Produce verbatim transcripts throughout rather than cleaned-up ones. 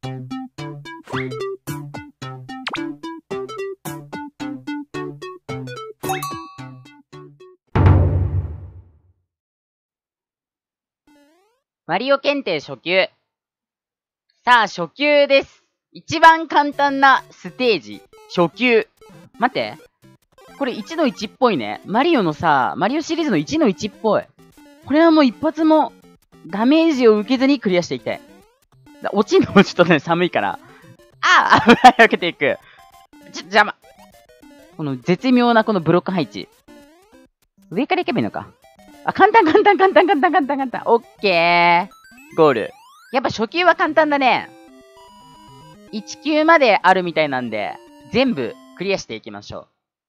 マリオ検定初級。さあ、初級です。一番簡単なステージ、初級。待って。これいちのいちっぽいね。マリオのさ、マリオシリーズのいちのいちっぽい。これはもう一発もダメージを受けずにクリアしていきたい。落ちんのもちょっとね、寒いから。ああ危ない、避けていく。ちょ、邪魔。この絶妙なこのブロック配置。上から行けばいいのか。あ、簡単簡単簡単簡単簡単簡単。オッケー。ゴール。やっぱ初級は簡単だね。いち級まであるみたいなんで、全部クリアしていきましょ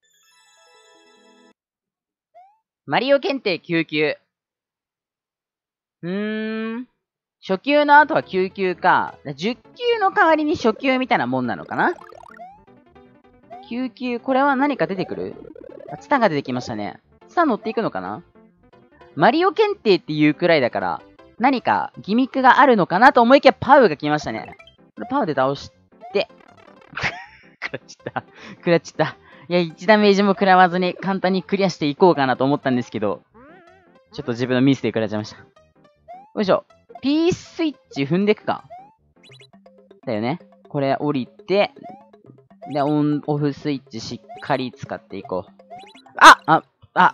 う。マリオ検定きゅう級。うーん。初級の後はきゅう級か。じゅっ級の代わりに初級みたいなもんなのかな？ きゅう 級、これは何か出てくる？あ、ツタが出てきましたね。ツタ乗っていくのかな？マリオ検定っていうくらいだから、何かギミックがあるのかなと思いきやパウが来ましたね。これパウで倒して、食らっちゃった。食らっちゃった。いや、いちダメージも食らわずに簡単にクリアしていこうかなと思ったんですけど、ちょっと自分のミスで食らっちゃいました。よいしょ。P スイッチ踏んでくか。だよね。これ降りて、で、オン、オフスイッチしっかり使っていこう。あああ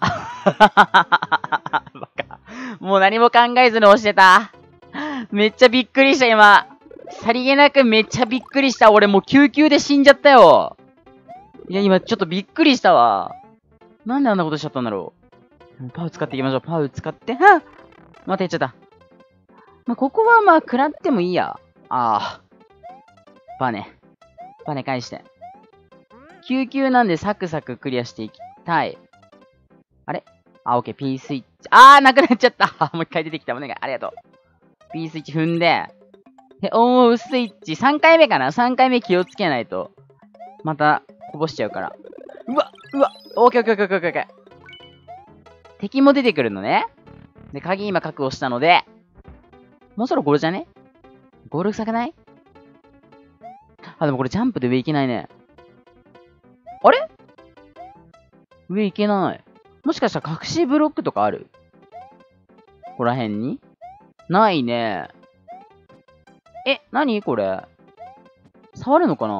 バカ。もう何も考えずに押してた。めっちゃびっくりした、今。さりげなくめっちゃびっくりした。俺もう救急で死んじゃったよ。いや、今ちょっとびっくりしたわ。なんであんなことしちゃったんだろう。パウ使っていきましょう。パウ使って。はっまたやっちゃった。まあ、ここはまあ、食らってもいいや。ああ。バネ。バネ返して。救急なんでサクサククリアしていきたい。あれあ、オッケー、P スイッチ。あー、なくなっちゃったもう一回出てきた。お願い。ありがとう。P スイッチ踏んで、で、オンオフスイッチ。さんかいめかな ?さん 回目気をつけないと。また、こぼしちゃうから。うわうわオッケーオッケーオッケーオッケーオッケー。敵も出てくるのね。で、鍵今確保したので、もうそろゴールじゃねゴール臭くない？あ、でもこれジャンプで上行けないね。あれ上行けない。もしかしたら隠しブロックとかある？ここら辺にないね。え、なにこれ。触るのか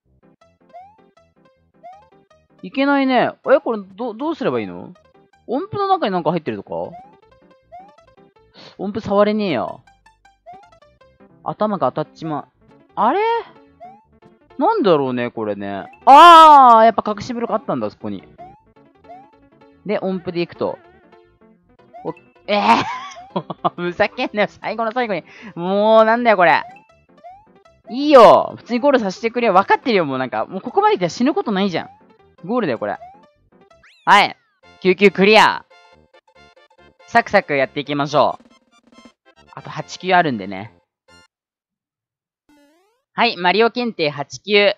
ないけないね。え、これ、ど、どうすればいいの？音符の中になんか入ってるとか？音符触れねえや。頭が当たっちまう。あれなんだろうね、これね。あー、やっぱ隠しブロックあったんだ、そこに。で、音符でいくと。お、えぇ、ー、ふざけんなよ、最後の最後に。もう、なんだよ、これ。いいよ。普通にゴールさせてくれよ。分かってるよ、もうなんか。もうここまで来たら死ぬことないじゃん。ゴールだよ、これ。はい。救急クリア。サクサクやっていきましょう。あとはち級あるんでね。はい、マリオ検定はち級。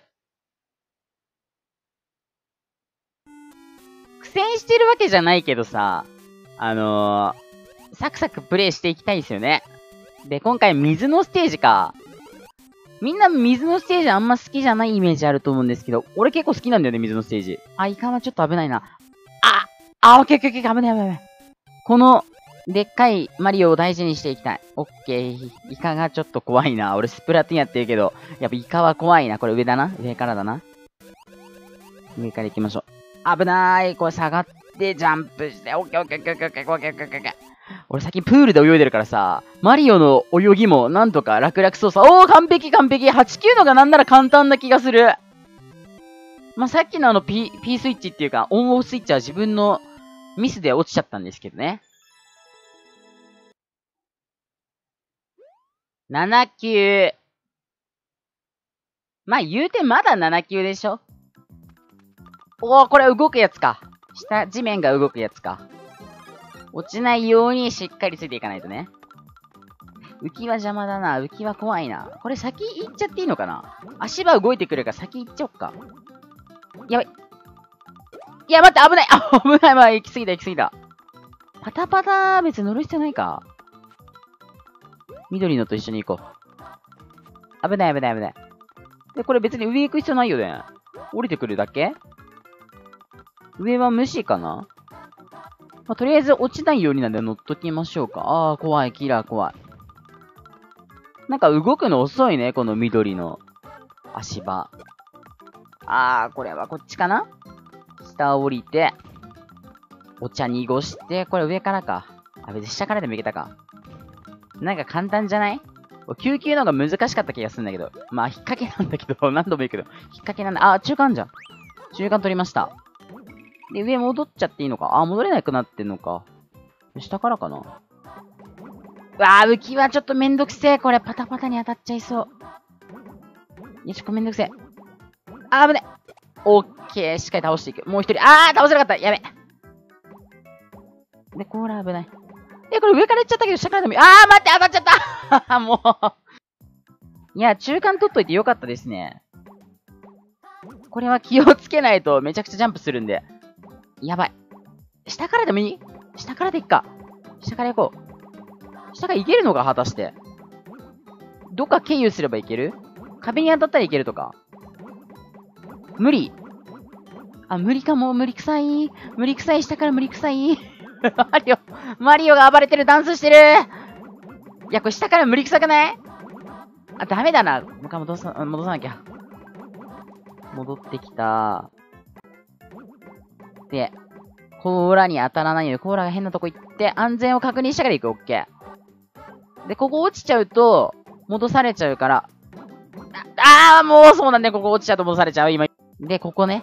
苦戦してるわけじゃないけどさ、あのー、サクサクプレイしていきたいですよね。で、今回水のステージか。みんな水のステージあんま好きじゃないイメージあると思うんですけど、俺結構好きなんだよね、水のステージ。あ、イカはちょっと危ないな。ああ、オッケーオッケーオッケー、危ない危ない危ない。この、でっかいマリオを大事にしていきたい。オッケー。イカがちょっと怖いな。俺スプラトゥーンやってるけど、やっぱイカは怖いな。これ上だな。上からだな。上から行きましょう。危なーい。これ下がって、ジャンプして、オッケーオッケーオッケーオッケーオッケーオッケーオッケーオッケー。俺最近プールで泳いでるからさ、マリオの泳ぎもなんとか楽々操作。おー、完璧完璧。はち級のがなんなら簡単な気がする。まあ、さっきのあの P、P スイッチっていうか、オンオフスイッチは自分のミスで落ちちゃったんですけどね。なな級。まあ、言うてまだなな級でしょ。おー、これ動くやつか。下、地面が動くやつか。落ちないようにしっかりついていかないとね。浮き輪邪魔だな。浮き輪怖いな。これ先行っちゃっていいのかな？足場動いてくるから先行っちゃおっか。やばい。いや、待って、危ない。あ、危ない。まあ、行き過ぎた、行き過ぎた。パタパタ、別に乗る必要ないか。緑のと一緒に行こう。 危ない危ない危ない。で、これ別に上行く必要ないよね。降りてくるだけ上は無視かな。まあ、とりあえず落ちないようになんで乗っときましょうか。ああ、怖い、キラー怖い。なんか動くの遅いね、この緑の足場。ああ、これはこっちかな。下降りて、お茶濁して、これ上からか。あ、別に下からでもいけたか。なんか簡単じゃない？救急の方が難しかった気がするんだけど。まあ、引っ掛けなんだけど、何度も言うけど、引っ掛けなんだ。あ、中間じゃん。中間取りました。で、上戻っちゃっていいのか。あ、戻れなくなってんのか。下からかな。うわー、浮き輪ちょっとめんどくせえ。これ、パタパタに当たっちゃいそう。よし、これめんどくせえ。あー、危ね。オッケー、しっかり倒していく。もう一人。あー、倒せなかった。やべ。で、これ危ない。え、これ上から行っちゃったけど、下からでもいい。あー、待って、当たっちゃったもう。いや、中間取っといてよかったですね。これは気をつけないとめちゃくちゃジャンプするんで。やばい。下からでもいい？下からでいっか。下から行こう。下から行けるのか果たして。どっか経由すればいける？壁に当たったらいけるとか。無理。あ、無理かも。無理くさい。無理くさい。下から無理くさい。マリオ、マリオが暴れてる。ダンスしてる。いや、これ下から無理くさくない？あ、ダメだな。もう一回戻さ、戻さなきゃ。戻ってきた。で、コーラに当たらないように、コーラが変なとこ行って、安全を確認してから行く。オッケー。で、ここ落ちちゃうと、戻されちゃうから。ああー、もうそうなんだよ。ここ落ちちゃうと戻されちゃう。今。で、ここね。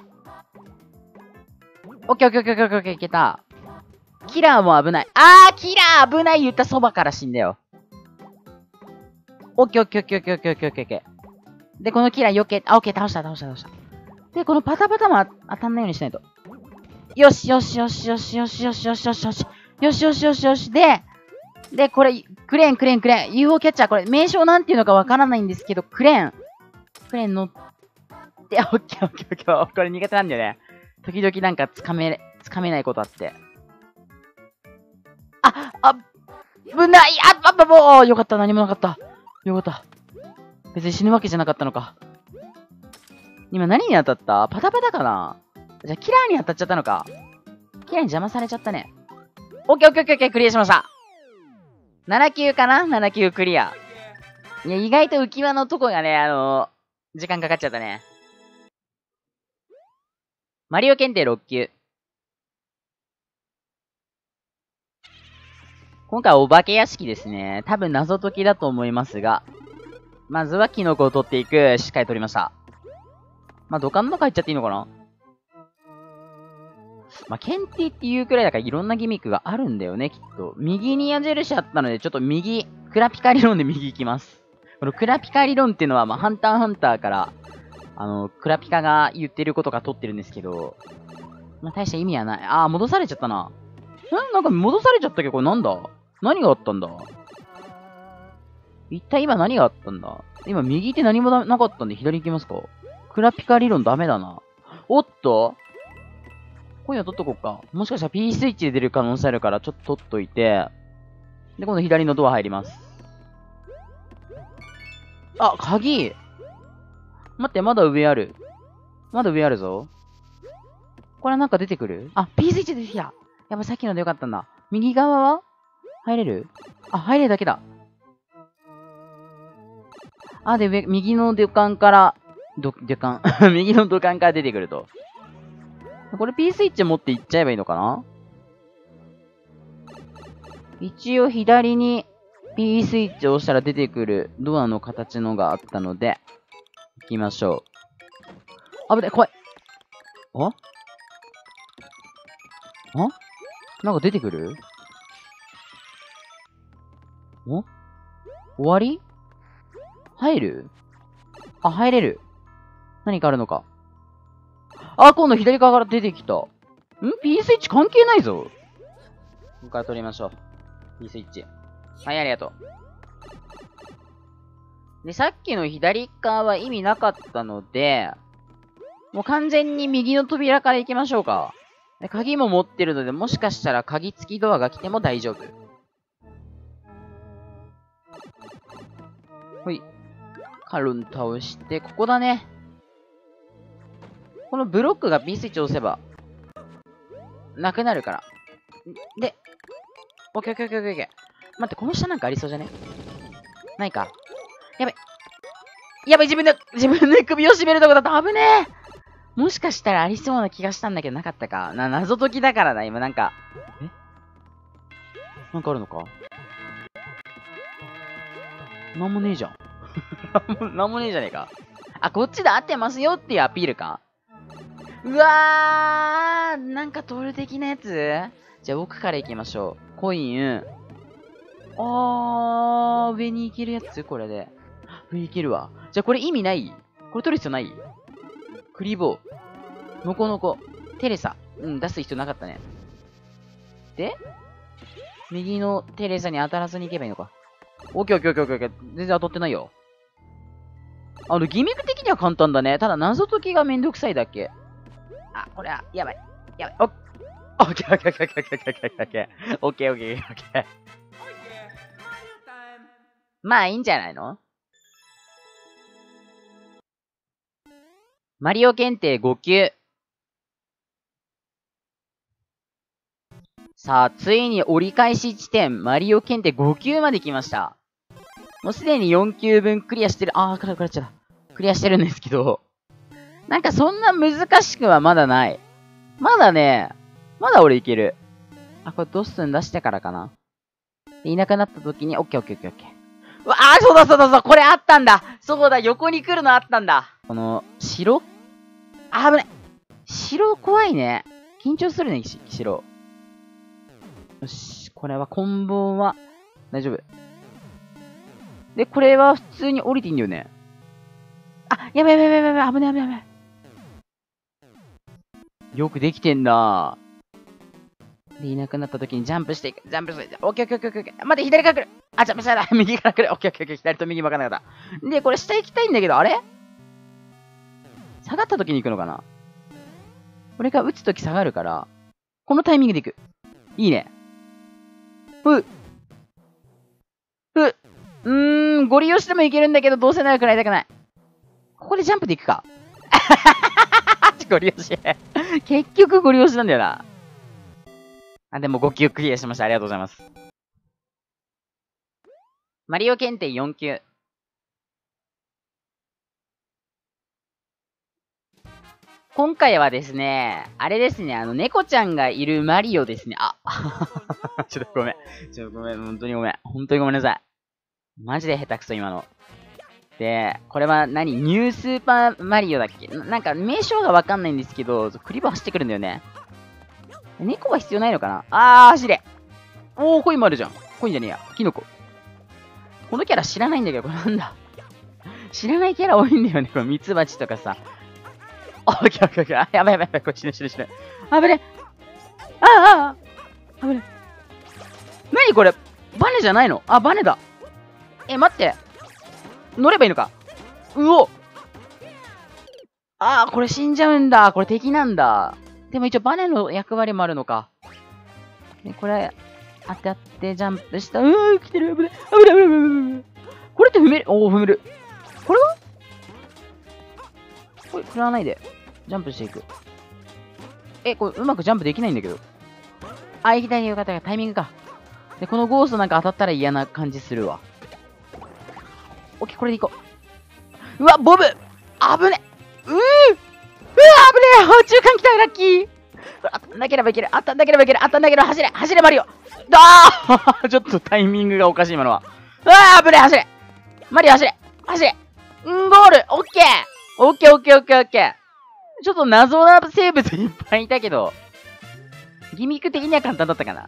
オッケーオッケーオッケーオッケーオッケー、いけた。キラーも危ない。あー、キラー危ない言ったそばから死んだよ。オッケーオッケーオッケーオッケーオッケーオッケーオッケー。で、このキラー避け、あ、オッケー、倒した倒した倒した。で、このパタパタも当たんないようにしないと。よしよしよしよしよしよしよしよしよし。よしよしよしよし。で、で、これ、クレーンクレーンクレーン。ユーフォー キャッチャー、これ、名称なんていうのかわからないんですけど、クレーン。クレーン乗って、オッケーオッケーオッケー。これ苦手なんだよね。時々なんかつかめ、つかめないことあって。あ、あ、危ない。あ、あ、もう、よかった。何もなかった。よかった。別に死ぬわけじゃなかったのか。今何に当たった？パタパタかな？じゃあ、キラーに当たっちゃったのか。キラーに邪魔されちゃったね。オッケーオッケーオッケーオッケー、クリアしました。なな級かな？ なな 級クリア。いや、意外と浮き輪のとこがね、あのー、時間かかっちゃったね。マリオ検定ろっ級。今回はお化け屋敷ですね。多分謎解きだと思いますが、まずはキノコを取っていく。しっかり取りました。まあ、土管の中入っちゃっていいのかな？まあ、検定っていうくらいだからいろんなギミックがあるんだよね、きっと。右に矢印あったので、ちょっと右、クラピカ理論で右行きます。このクラピカ理論っていうのは、まあ、ハンターハンターから、あの、クラピカが言ってることが取ってるんですけど、まあ、大した意味はない。あー、戻されちゃったな。ん？なんか戻されちゃったけど、これなんだ？何があったんだ？一体今何があったんだ？今右って何もなかったんで左行きますか？クラピカ理論ダメだな。おっと？今夜取っとこうか。もしかしたら P スイッチで出る可能性あるから、ちょっと取っといて。で、今度左のドア入ります。あ、鍵！待って、まだ上ある。まだ上あるぞ。これなんか出てくる？あ、P スイッチ出てきた。やっぱさっきのでよかったんだ。右側は入れる？あ、入れるだけだ。あ、で、上、右の土管から、ど、土管右の土管から出てくると。これ P スイッチ持っていっちゃえばいいのかな？一応左に P スイッチを押したら出てくるドアの形のがあったので、行きましょう。危ない、怖い。あ？あ？なんか出てくる？お？終わり？入る？あ、入れる。何かあるのか。あ、今度左側から出てきた。ん？ P スイッチ関係ないぞ。ここから取りましょう。P スイッチ。はい、ありがとう。で、さっきの左側は意味なかったので、もう完全に右の扉から行きましょうか。で、鍵も持ってるので、もしかしたら鍵付きドアが来ても大丈夫。ほい。 カルン倒して、ここだね。このブロックが ビースイッチ押せば、なくなるから。で、オッケーオッケーオッケーオッケー。待って、この下なんかありそうじゃね？ないか。やばい。やばい、自分で、自分で首を絞めるとこだと危ねえ。もしかしたらありそうな気がしたんだけどなかったか。な、謎解きだからな、今なんか。え？なんかあるのか？なんもねえじゃん。なんもねえじゃねえか。あ、こっちで合ってますよっていうアピールか。うわー、なんかトール的なやつ？じゃあ奥から行きましょう。コイン。あー、上に行けるやつこれで。上に行けるわ。じゃあこれ意味ない？これ取る必要ない？クリボー。ノコノコ。テレサ。うん、出す必要なかったね。で右のテレサに当たらずに行けばいいのか。オッケーオッケーオッケーオッケー。全然当たってないよ。あの、ギミック的には簡単だね。ただ謎解きがめんどくさいだけ。あ、これは、やばい。やばい。オッケーオッケーオッケーオッケーオッケーオッケーオッケーオッケー。オッケーオッケーオッケー。まあいいんじゃないの？マリオ検定ご級。さあ、ついに折り返し地点、マリオ検定ご級まで来ました。もうすでによん級分クリアしてる。あー、からからっちゃった。クリアしてるんですけど、なんかそんな難しくはまだない。まだね、まだ俺いける。あ、これドッスン出してからかな。いなくなった時に、オッケーオッケーオッケーオッケー。うわあ、そうだそうだそうだ、これあったんだ。そうだ、横に来るのあったんだ。この、城？あ、危ない。城怖いね。緊張するね、城。よし、これは、コンボは、大丈夫。で、これは普通に降りていいんだよね。あ、やばいやばいやばいやばい、危ない危ない危ない。よくできてんな。で、いなくなった時にジャンプしていく。ジャンプしていく。オッケーオッケーオッケーオッケー。待って、左から来る。あ、ジャンプしたら右から来る。オッケーオッケーオッケー。左と右分からなかった。で、これ下行きたいんだけど、あれ下がった時に行くのかな？これが打つ時下がるから、このタイミングで行く。いいね。うっ。うっ。うーん、ゴリ押しでもいけるんだけど、どうせなら食らいたくない。ここでジャンプで行くか。ゴリ押し。結局ゴリ押しなんだよな。あ、でもご級クリアしました。ありがとうございます。マリオ検定よん級。今回はですね、あれですね、あの、猫ちゃんがいるマリオですね。あ、ちょっとごめん。ちょっとごめん。本当にごめん。本当にごめんなさい。マジで下手くそ、今の。で、これは何？ニュースーパーマリオだっけ？な、なんか名称がわかんないんですけど、クリボー走ってくるんだよね。猫は必要ないのかな？あー、走れ。おー、コインもあるじゃん。コインじゃねえや。キノコ。このキャラ知らないんだけど、これなんだ？知らないキャラ多いんだよね。このミツバチとかさ。オッケーオッケーオッケー。あ、やばいやばいやばい。これ死ぬ死ぬ死ぬ。あぶね。ああああぶね。なにこれ？バネじゃないの？あ、バネだ。え、待って。乗ればいいのか？うお！ああ、これ死んじゃうんだ。これ敵なんだ。でも一応バネの役割もあるのか。ね、これ、当てってジャンプした。うー、来てる。危ない。危ない危ない危ない。これって踏める？おー、踏める。これはこれ、食らわないで。ジャンプしていく。え、これ、うまくジャンプできないんだけど。あ、行きたいよかった。タイミングか。で、このゴーストなんか当たったら嫌な感じするわ。オッケー、これでいこう。うわ、ボブ！危ね！うー！うわ、危ねえ！中間来たラッキー！当たんなければいける。当たんなければいける。当たんなければ走れ！走れ、マリオ！あーちょっとタイミングがおかしい、今のは。うわー、危ねえ！走れ！マリオ、走れ！走れ！んゴール！オッケー！オッケーオッケーオッケーオッケー。ちょっと謎な生物いっぱいいたけど、ギミック的には簡単だったかな。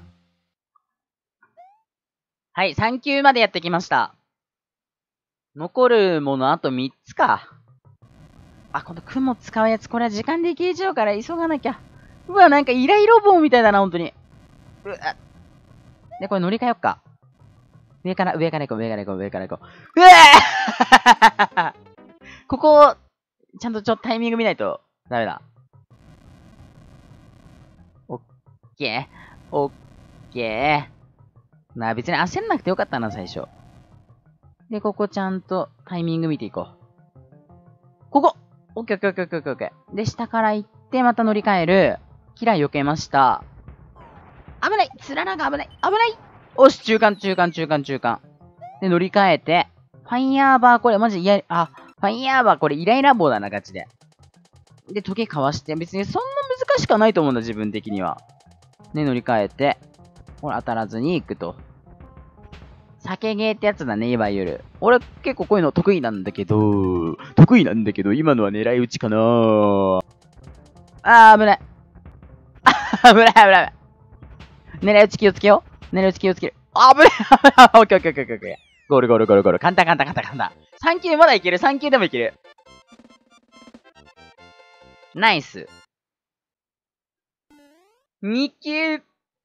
はい、さん級までやってきました。残るものあとみっつか。あ、この雲使うやつ、これは時間で消えちゃうから急がなきゃ。うわ、なんかイライロ棒みたいだな、ほんとに。うわ。で、これ乗り換えよっか。上から、上から行こう、上から行こう、上から行こう。うわここ、ちゃんとちょっとタイミング見ないとダメだ。オッケー。オッケー。なあ、別に焦んなくてよかったな、最初。で、ここちゃんとタイミング見ていこう。 ここオッケーオッケーオッケーオッケーオッケー。で、下から行って、また乗り換える。キラ避けました。危ないつららが危ない危ないおし、中間、中間、中間、中間。で、乗り換えて、ファイヤーバー、これマジ嫌、あ、ファイヤーバー、これイライラ棒だな、ガチで。で、時計かわして、別にそんな難しくはないと思うんだ、自分的には。で、乗り換えて、これ当たらずに行くと。酒ゲーってやつだね、いわゆる。俺結構こういうの得意なんだけど、得意なんだけど、今のは狙い撃ちかなぁ。あー、危ない。危ない、危ない。狙い撃ち気をつけよう。狙い撃ち気をつける。あぶねえ。オッケーオッケーオッケーオッケー。ゴールゴールゴールゴール。簡単簡単簡単簡単。さん球まだいける。さん球でもいける。ナイス。に球。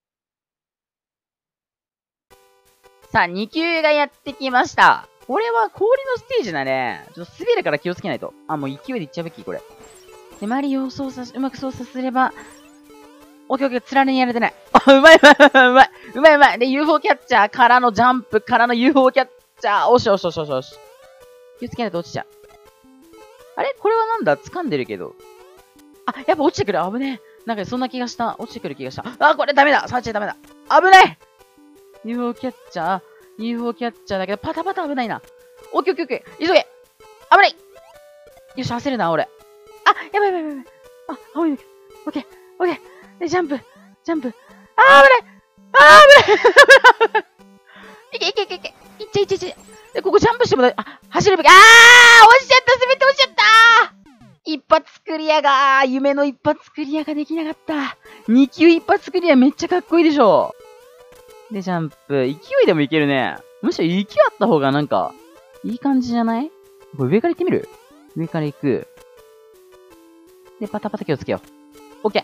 さあ、に球がやってきました。これは氷のステージだね。ちょっと滑るから気をつけないと。あ、もう勢いでいっちゃうべき、これ。で、マリオを操作し、うまく操作すれば、オッケーオッケー、つられにやれてない。あ、うまいうまいうまいうまい。うまいうまい。で、ユーフォー キャッチャーからのジャンプからの ユーフォー キャッチャー。おしおしおしおしおし。気をつけないと落ちちゃう。あれこれはなんだ掴んでるけど。あ、やっぱ落ちてくる。危ねえ。なんかそんな気がした。落ちてくる気がした。あ、これダメだ。触っちゃダメだ。危ない !ユーフォー キャッチャー。ユーフォー キャッチャーだけど、パタパタ危ないな。オッケーオッケーオッケー。急げ危ないよし、焦るな、俺。あ、やばいやばいやばい。あ、青いの。オッケーオッケー。で、ジャンプ、ジャンプ。あー、危ないあー、危ないいけいけいけいけ。いっちゃいっちゃいっちゃ。で、ここジャンプしてもだ、あ、走るべき。あー落ちちゃった滑って落ちちゃった一発クリアが、夢の一発クリアができなかった。に球一発クリアめっちゃかっこいいでしょ。で、ジャンプ。勢いでもいけるね。むしろ勢いあった方がなんか、いい感じじゃない？これ上から行ってみる？上から行く。で、パタパタ気をつけよう。オッケー。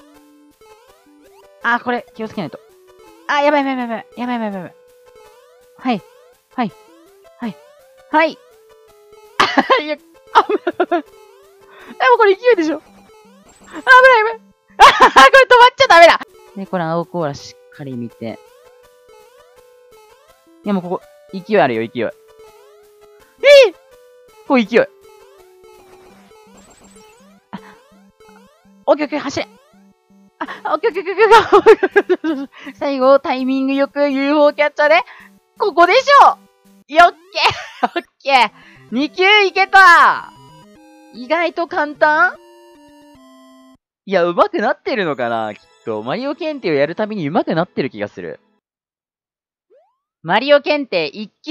あー、これ、気をつけないと。あー、やばいやばいやばい。やばいやばいやばい。はい。はい。はい。はい。いや、あ、危ない。でもこれ勢いでしょ。あ、危ない危ない。あはは、これ止まっちゃダメだ。で、これ青コーラしっかり見て。いや、もうここ、勢いあるよ、勢い。ええー、こう勢い。あ、オッケーオッケー、走れ。あ、オッケーオッケーオッケーオッケー。最後、タイミングよく ユーフォー キャッチャーで、ここでしょよっけーオッケー !に 球いけた意外と簡単いや、上手くなってるのかなきっと。マリオ検定をやるたびに上手くなってる気がする。マリオ検定いっ球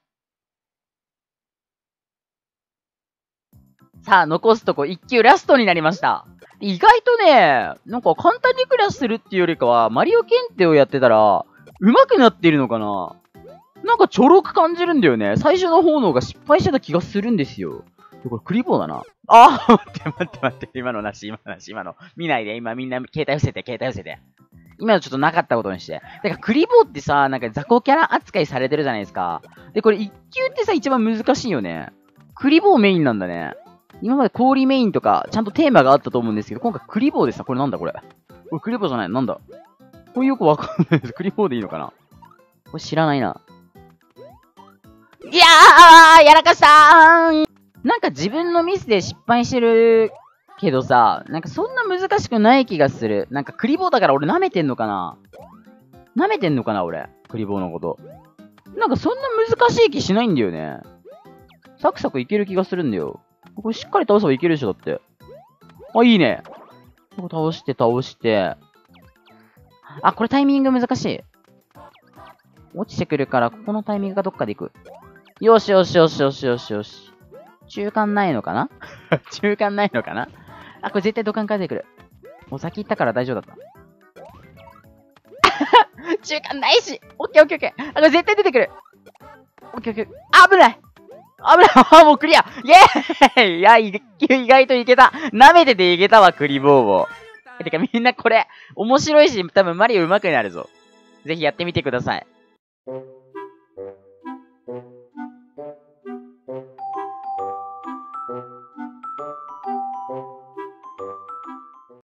さあ、残すとこいっ球ラストになりました。意外とね、なんか簡単にクリアするっていうよりかは、マリオ検定をやってたら、上手くなってるのかななんかちょろく感じるんだよね。最初の方の方が失敗してた気がするんですよ。これクリボーだな。あー待って待って待って。今のなし、今のなし、今の。見ないで、今みんな携帯伏せて、携帯伏せて。今のちょっとなかったことにして。だからクリボーってさ、なんか雑魚キャラ扱いされてるじゃないですか。で、これいっ級ってさ、一番難しいよね。クリボーメインなんだね。今まで氷メインとか、ちゃんとテーマがあったと思うんですけど、今回クリボーでさ、これなんだこれ。これクリボーじゃないなんだこれよくわかんないです。クリボーでいいのかなこれ知らないな。いやーやらかしたーなんか自分のミスで失敗してるけどさ、なんかそんな難しくない気がする。なんかクリボーだから俺舐めてんのかな舐めてんのかな俺。クリボーのこと。なんかそんな難しい気しないんだよね。サクサクいける気がするんだよ。これしっかり倒せばいけるでしょ、だって。あ、いいね。ここ倒して倒して。あ、これタイミング難しい。落ちてくるから、ここのタイミングがどっかで行く。よしよしよしよしよしよし。中間ないのかな中間ないのかなあ、これ絶対土管から出てくる。もう先行ったから大丈夫だった。中間ないしオッケーオッケーオッケーあ、これ絶対出てくるオッケーオッケーあ、危ない危ないあ、もうクリアイェーイいや、意外といけた舐めてていけたわ、クリボーを。え、てかみんなこれ、面白いし、多分マリオ上手くなるぞ。ぜひやってみてください。